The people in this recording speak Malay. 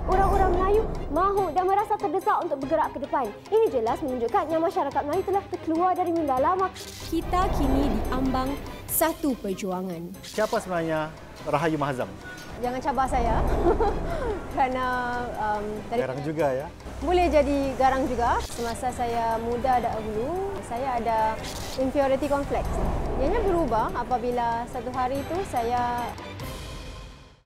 orang-orang Melayu mahu dan merasa terdesak untuk bergerak ke depan. Ini jelas menunjukkan yang masyarakat Melayu telah terkeluar dari minda lama. Kita kini diambang satu perjuangan. Siapa sebenarnya Rahayu Mahazam? Jangan cabar saya kerana Garang juga ya. boleh jadi garang juga. Semasa saya muda dahulu, saya ada inferiority complex. Ianya berubah apabila satu hari itu saya